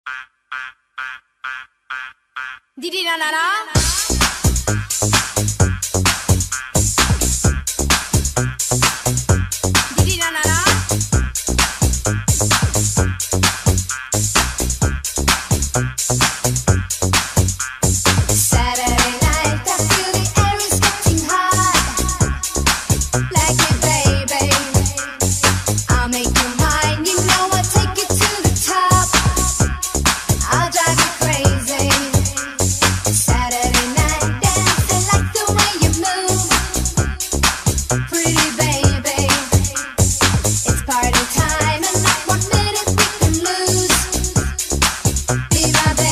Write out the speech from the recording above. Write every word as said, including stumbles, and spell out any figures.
Didi na na na. Didi na na na. Saturday night, I feel the air is getting hot. Like it, baby. I'll make you mine. You know I'll take it to the top. I'll drive you crazy. Saturday night dance, I like the way you move. Pretty baby, it's party time and not one minute we can lose. Be my baby.